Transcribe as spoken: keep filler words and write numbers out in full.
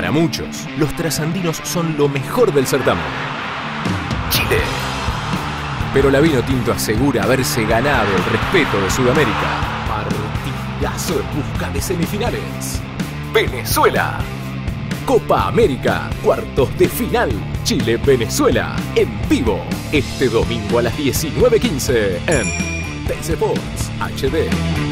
Para muchos, los trasandinos son lo mejor del certamen. Chile. Pero la Vinotinto asegura haberse ganado el respeto de Sudamérica. Partidazo en busca de semifinales. Venezuela. Copa América, cuartos de final. Chile-Venezuela, en vivo. Este domingo a las diecinueve quince en Teis Sports H D.